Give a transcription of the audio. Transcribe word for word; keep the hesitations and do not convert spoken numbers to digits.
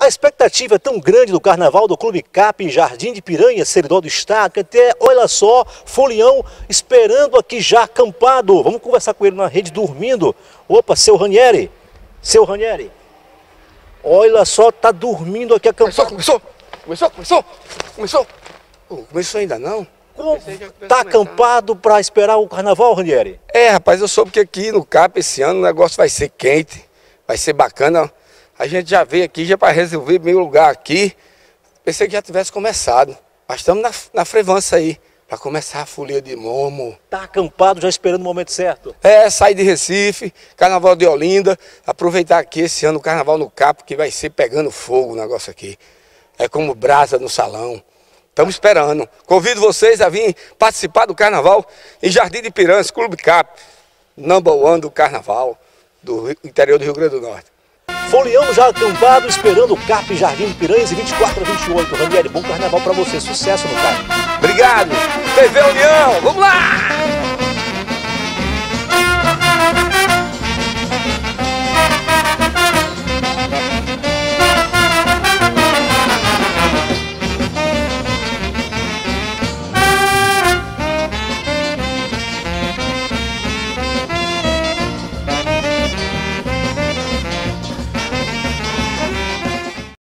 A expectativa é tão grande do carnaval do Clube Cap em Jardim de Piranha, Seridó do Estado, que até, olha só, Folião esperando aqui já acampado. Vamos conversar com ele na rede dormindo. Opa, seu Ranieri, seu Ranieri, olha só, tá dormindo aqui acampado. Começou, começou, começou, começou, começou. Começou ainda não? Como tá acampado para esperar o carnaval, Ranieri? É, rapaz, eu soube que aqui no Cap esse ano o negócio vai ser quente, vai ser bacana. A gente já veio aqui já para resolver meu lugar aqui. Pensei que já tivesse começado. Mas estamos na, na frevança aí, para começar a folia de Momo. Tá acampado já esperando o momento certo? É, sair de Recife, Carnaval de Olinda, aproveitar aqui esse ano o Carnaval no Cap, que vai ser pegando fogo o negócio aqui. É como brasa no salão. Estamos esperando. Convido vocês a vir participar do Carnaval em Jardim de Piranha, Clube Cap, number one do Carnaval do interior do Rio Grande do Norte. Folião já acampado, esperando o Cap Jardim de Piranhas, de vinte e quatro a vinte e oito. Ranieri, bom carnaval para você, sucesso no Cap. Obrigado, T V União, vamos lá!